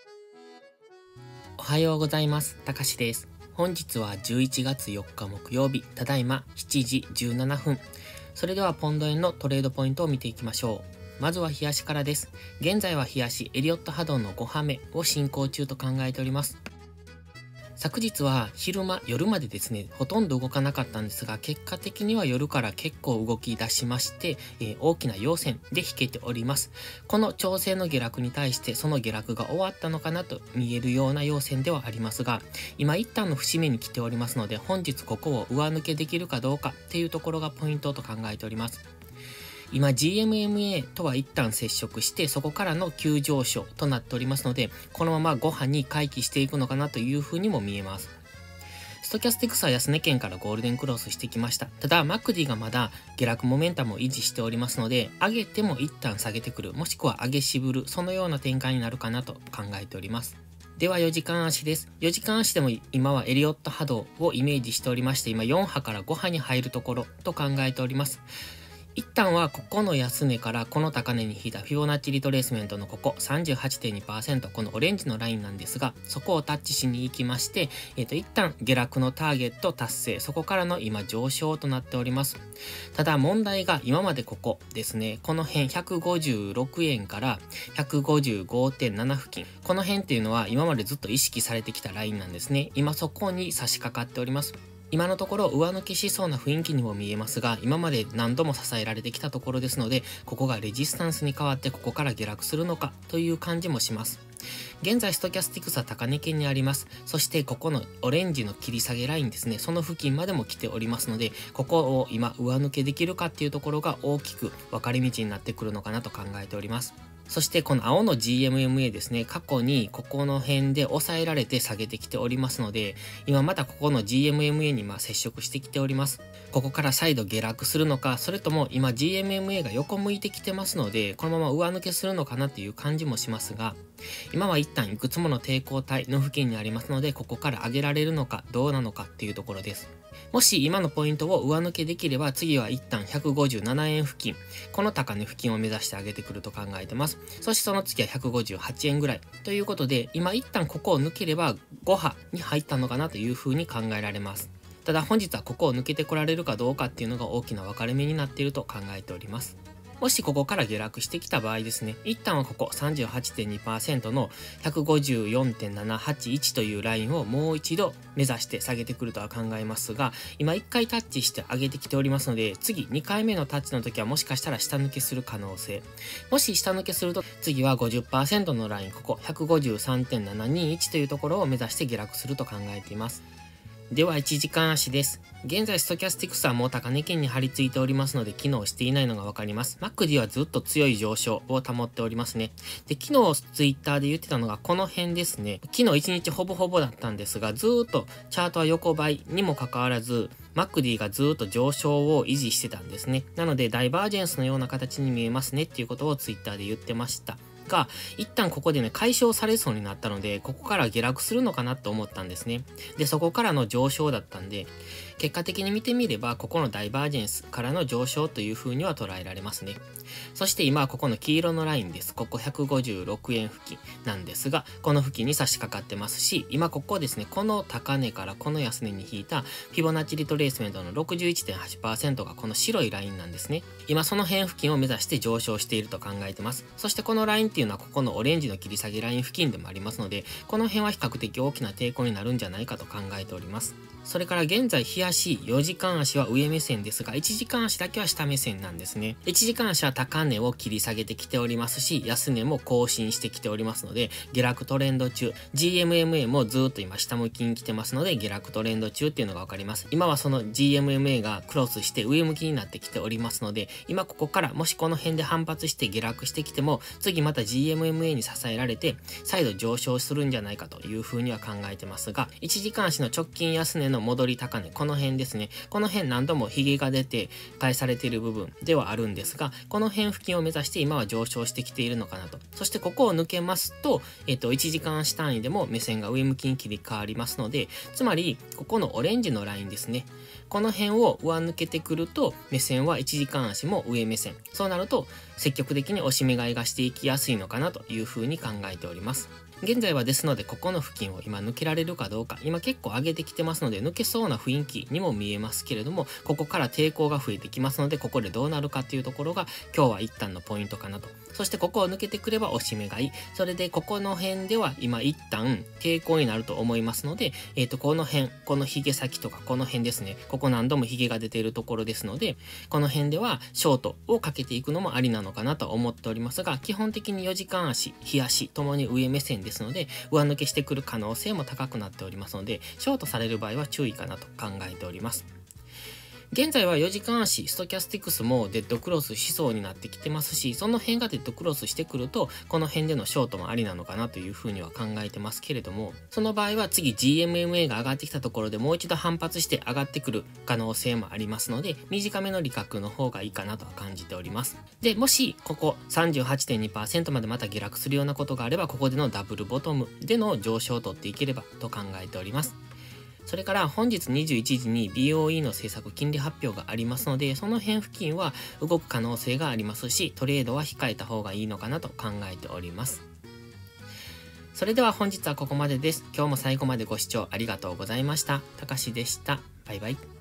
おはようございます。たかしです。本日は11月4日木曜日、ただいま7時17分。それではポンド円のトレードポイントを見ていきましょう。まずは日足からです。現在は日足エリオット波動の5波目を進行中と考えております。昨日は昼間、夜までですね、ほとんど動かなかったんですが、結果的には夜から結構動き出しまして、大きな陽線で引けております。この調整の下落に対して、その下落が終わったのかなと見えるような陽線ではありますが、今一旦の節目に来ておりますので、本日ここを上抜けできるかどうかっていうところがポイントと考えております。今 GMMA とは一旦接触してそこからの急上昇となっておりますので、このまま5波に回帰していくのかなというふうにも見えます。ストキャスティクスは安値圏からゴールデンクロスしてきました。ただ、マクディがまだ下落モメンタムを維持しておりますので、上げても一旦下げてくる、もしくは上げ渋る、そのような展開になるかなと考えております。では4時間足です。4時間足でも今はエリオット波動をイメージしておりまして、今4波から5波に入るところと考えております。一旦はここの安値からこの高値に引いたフィボナッチリトレースメントのここ 38.2%、 このオレンジのラインなんですが、そこをタッチしに行きまして、一旦下落のターゲット達成、そこからの今上昇となっております。ただ問題が今までここですね、この辺156円から155.7 付近、この辺っていうのは今までずっと意識されてきたラインなんですね。今そこに差し掛かっております。今のところ上抜けしそうな雰囲気にも見えますが、今まで何度も支えられてきたところですので、ここがレジスタンスに変わってここから下落するのかという感じもします。現在ストキャスティクスは高値圏にあります。そしてここのオレンジの切り下げラインですね、その付近までも来ておりますので、ここを今上抜けできるかっていうところが大きく分かれ道になってくるのかなと考えております。そしてこの青の GMMA ですね、過去にここの辺で抑えられて下げてきておりますので、今またここの GMMA に接触してきております。ここから再度下落するのか、それとも今 GMMA が横向いてきてますので、このまま上抜けするのかなっていう感じもしますが、今は一旦いくつもの抵抗体の付近にありますので、ここから上げられるのかどうなのかっていうところです。もし今のポイントを上抜けできれば、次は一旦157円付近、この高値付近を目指して上げてくると考えてます。そしてその次は158円ぐらいということで、今一旦ここを抜ければ5波に入ったのかなというふうに考えられます。ただ本日はここを抜けてこられるかどうかっていうのが大きな分かれ目になっていると考えております。もしここから下落してきた場合ですね、一旦はここ 38.2% の 154.781 というラインをもう一度目指して下げてくるとは考えますが、今1回タッチして上げてきておりますので、次2回目のタッチの時はもしかしたら下抜けする可能性。もし下抜けすると次は 50% のライン、ここ 153.721 というところを目指して下落すると考えています。では1時間足です。現在ストキャスティクスはもう高値圏に張り付いておりますので機能していないのがわかります。MACD はずっと強い上昇を保っておりますね。で、昨日ツイッターで言ってたのがこの辺ですね。昨日1日ほぼほぼだったんですが、ずーっとチャートは横ばいにもかかわらず、MACD がずーっと上昇を維持してたんですね。なのでダイバージェンスのような形に見えますねっていうことをツイッターで言ってました。が、一旦ここでね、解消されそうになったので、ここから下落するのかなと思ったんですね。で、そこからの上昇だったんで、結果的に見てみれば、ここのダイバージェンスからの上昇という風には捉えられますね。そして今はここの黄色のラインです。ここ156円付近なんですが、この付近に差し掛かってますし、今ここですね、この高値からこの安値に引いたフィボナッチリトレースメントの 61.8% がこの白いラインなんですね。今その辺付近を目指して上昇していると考えてます。そしてこのラインっていうのはここのオレンジの切り下げライン付近でもありますので、この辺は比較的大きな抵抗になるんじゃないかと考えております。それから現在日足4時間足は上目線ですが、1時間足だけは下目線なんですね。1時間足は高値を切り下げてきておりますし、安値も更新してきておりますので、下落トレンド中、GMMA もずっと今下向きに来てますので、下落トレンド中っていうのがわかります。今はその GMMA がクロスして上向きになってきておりますので、今ここからもしこの辺で反発して下落してきても、次また GMMA に支えられて、再度上昇するんじゃないかというふうには考えてますが、1時間足の直近安値の戻り高値、この辺ですね。この辺何度もヒゲが出て返されている部分ではあるんですが、この辺付近を目指して今は上昇してきているのかなと。そしてここを抜けますと、1時間足単位でも目線が上向きに切り替わりますので、つまり、ここのオレンジのラインですね。この辺を上抜けてくると、目線は1時間足も上目線。そうなると、積極的に押し目買いがしていきやすいのかなというふうに考えております。 現在はですので、ここの付近を今抜けられるかどうか、今結構上げてきてますので、抜けそうな雰囲気にも見えますけれども、ここから抵抗が増えてきますので、ここでどうなるかっていうところが、今日は一旦のポイントかなと。そしてここを抜けてくれば押し目買い。それでここの辺では今一旦抵抗になると思いますので、この辺、このヒゲ先とかこの辺ですね。ここ何度もヒゲが出ているところですので、この辺ではショートをかけていくのもありなのかなと思っておりますが、基本的に4時間足、日足ともに上目線ですので、上抜けしてくる可能性も高くなっておりますので、ショートされる場合は注意かなと考えております。現在は4時間足、ストキャスティクスもデッドクロスしそうになってきてますし、その辺がデッドクロスしてくると、この辺でのショートもありなのかなというふうには考えてますけれども、その場合は次 GMMA が上がってきたところでもう一度反発して上がってくる可能性もありますので、短めの利確の方がいいかなとは感じております。で、もし、ここ 38.2% までまた下落するようなことがあれば、ここでのダブルボトムでの上昇を取っていければと考えております。それから本日21時に BOE の政策金利発表がありますので、その辺付近は動く可能性がありますし、トレードは控えた方がいいのかなと考えております。それでは本日はここまでです。今日も最後までご視聴ありがとうございました。たかしでした。バイバイ。